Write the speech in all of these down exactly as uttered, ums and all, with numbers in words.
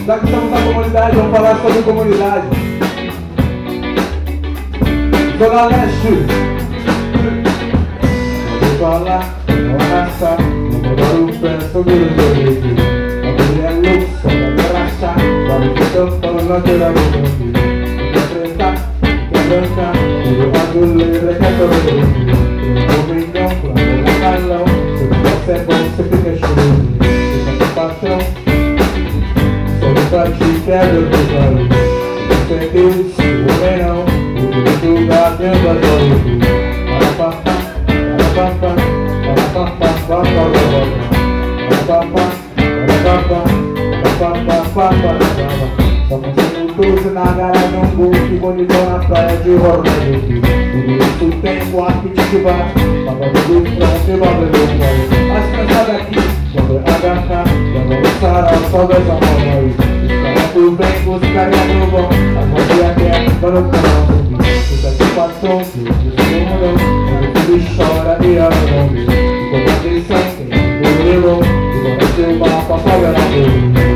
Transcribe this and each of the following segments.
Já que estamos na comunidade, vamos falar sobre comunidade. Zona Leste. Vou falar, não arrasta, não vou dar o pé sobre o jogo. A mulher é louca, só vai arrastar. Para o que estão falando na terra do mundo. Quer preta, quer branca, tudo azuleiro, é que é todo mundo. Eu vou então, plano na calão. Se você é bom, você fica chorando. Você tá com patrão. Pra ti quebra o teu olho. Você é Deus, o homem não. O teu lugar dentro da tua luz. Para papá, para papá, para papá, para papá, para papá, para papá, para papá. Só consigo doze na garagem, um golfe bonitão na praia de Orlando. Tudo isso tem quatro de bar. Paga tudo pronto e bagulho do pai. As criançadas aqui, quando é H K, quando é Sarau, só dois a mão aí. Tudo bem, os caras não vão. A família quer, para o canal. Fica de patrão, que o seu morão. Quando o filho chora e a mão. Ficou com atenção, quem o levou. E quando seu mapa, paga na mão.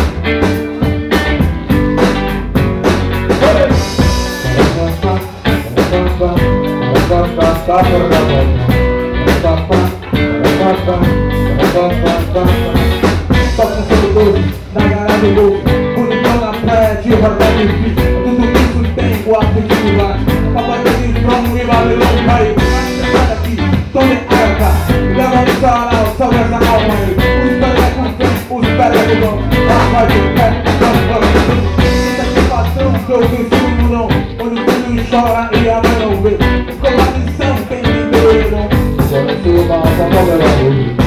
Só com seu doze, na garagem do bonitão na praia de Roda de Ficha. Tudo isso tem quatro de lugar. Papai tem trono e Babilão cai. Sai daqui, tome a cá. Leva no sarau, salve essa alma aí. Os pés é com fé, os pés é com dom. Vai de pé, vamos, vamos. Fica de patrão, que eu venho no não. Quando o filho chora e a mãe não vê. Com a lição tem ninguém não. Só não se uma alça, paga na rua.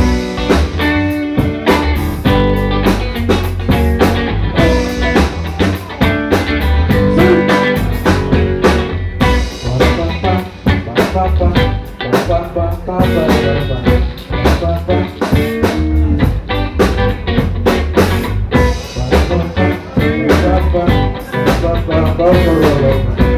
Bye.